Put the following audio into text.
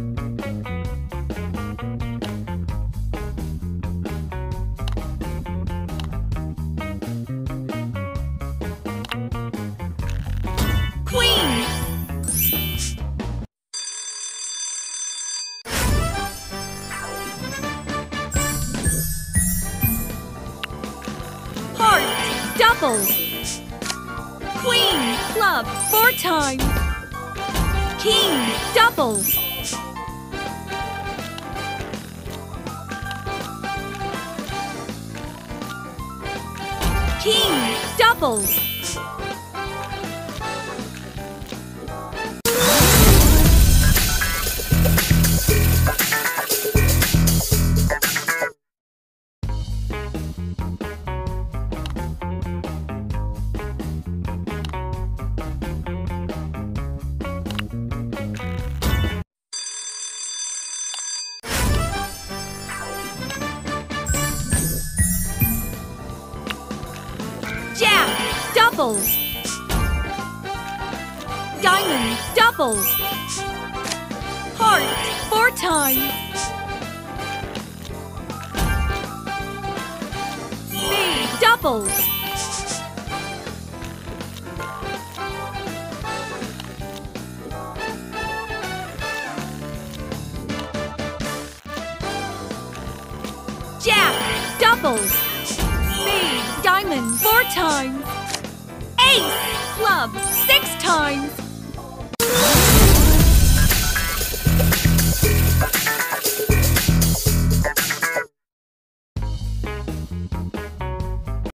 Queen. Heart. Double. Queen. Club. 4 times. King. Double. King. Double. Jack. Double. Diamond. Double. Heart. 4 times. Spade. Double. Jack. Double. Spade. Diamond. 4 times. Ace. Club. 6 times.